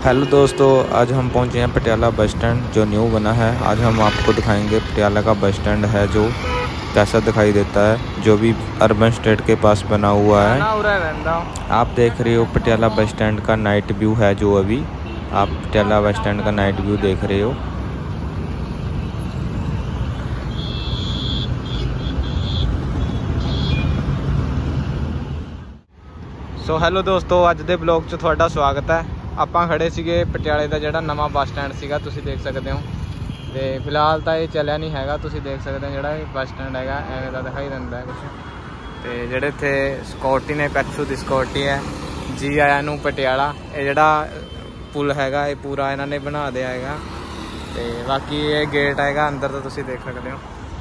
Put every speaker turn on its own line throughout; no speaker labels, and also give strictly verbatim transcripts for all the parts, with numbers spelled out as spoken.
Hello दोस्तों, आज हम पहुंचे हैं पटियाला बस स्टैंड जो न्यू बना है। आज हम आपको दिखाएंगे पटियाला का बस स्टैंड है जो कैसा दिखाई देता है, जो भी अर्बन स्टेट के पास बना हुआ है। आप देख रहे हो पटियाला बस स्टैंड का नाइट व्यू है, जो अभी आप पटियाला बस स्टैंड का नाइट व्यू देख रहे हो। सो हेलो दोस्तों, अज के ब्लॉग च तुहाडा स्वागत है। ਆਪਾਂ खड़े ਸੀਗੇ पटियाले का ਜਿਹੜਾ ਨਵਾਂ ਬੱਸ ਸਟੈਂਡ ਸੀਗਾ, ਤੁਸੀਂ देख सकते हो। तो फिलहाल तो ये चलिया नहीं हैगा, ਤੁਸੀਂ देख सकते हो ਜਿਹੜਾ ਬੱਸ ਸਟੈਂਡ हैगा ਐਵੇਂ ਦਾ दिखाई ਦਿੰਦਾ है कुछ। तो ਜਿਹੜੇ ਇੱਥੇ ਸਿਕਿਉਰਟੀ ने ਪੈਪਸੂ ਦੀ ਸਿਕਿਉਰਟੀ है जी आया ਨੂੰ पटियाला। ये ਜਿਹੜਾ पुल हैगा ये पूरा इन्होंने बना दिया हैगा। तो बाकी ये गेट हैगा अंदर तो ਤੁਸੀਂ देख सकते हो।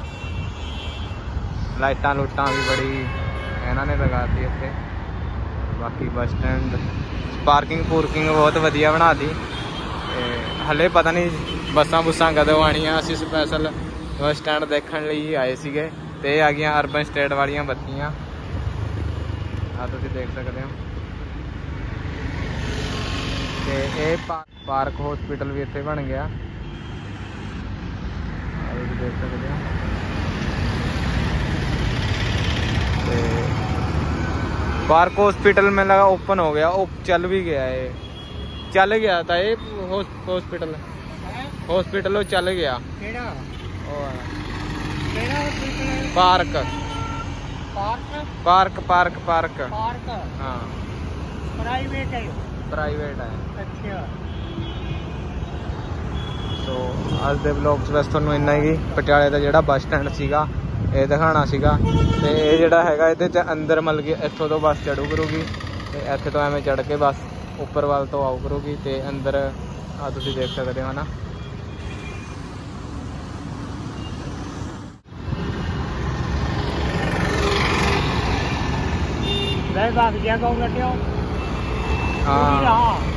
लाइटां लूटां भी बड़ी इन्होंने लगाती इत्थे। बाकी बस स्टैंड पार्किंग पूर्किंग बहुत वधिया बना दी। हले पता नहीं बसा बुसा कदों आनियां। असीं स्पैशल बस स्टैंड देखने लिए आए सीगे। ते आ गई अर्बन स्टेट वालियां बत्तियां, आ तुसीं देख सकते हो। ते ये पार्क हॉस्पिटल भी इत्थे बन गया, तुसीं देख सकते हो। ते पार्क हॉस्पिटल में लगा ओपन हो गया, ओ चल भी गया है, चल गया था ये हॉस्पिटल हॉस्पिटल चल गया। पार्क पार्क पार्क पार्क हाँ
प्राइवेट है
प्राइवेट है।
अच्छा
तो अज के ब्लॉग बस थोड़ा इन्ना ही पटियाले का जोड़ा बस स्टैंड सीगा ये दिखाना सीगा। ते ये जोड़ा है ये अंदर मतलब कि इतों तो बस चढ़ू करूगी, तो इतने तो एवं चढ़ के बस उपर वाल तो आऊ करूगी। तो अंदर आ तुसीं देख सकते हो ना। हाँ